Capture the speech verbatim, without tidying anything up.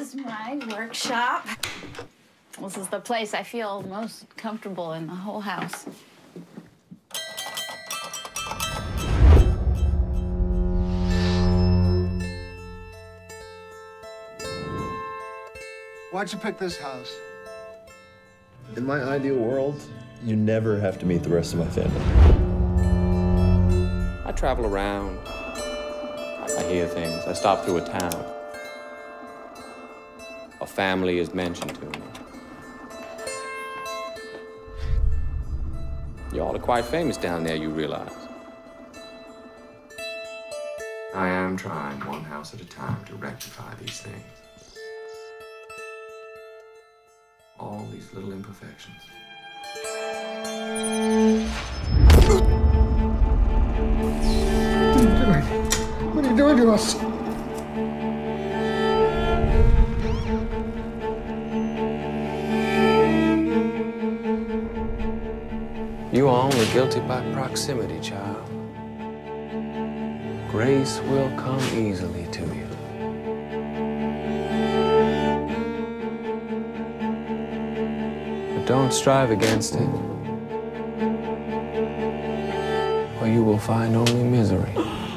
is my workshop. This is the place I feel most comfortable in the whole house. Why'd you pick this house? In my ideal world, you never have to meet the rest of my family. I travel around. I hear things. I stop through a town. A family is mentioned to me. Y'all are quite famous down there, you realize. I am trying one house at a time to rectify these things. All these little imperfections. What are you doing? What are you doing to us? You are only guilty by proximity, child. Grace will come easily to you. But don't strive against it, or you will find only misery.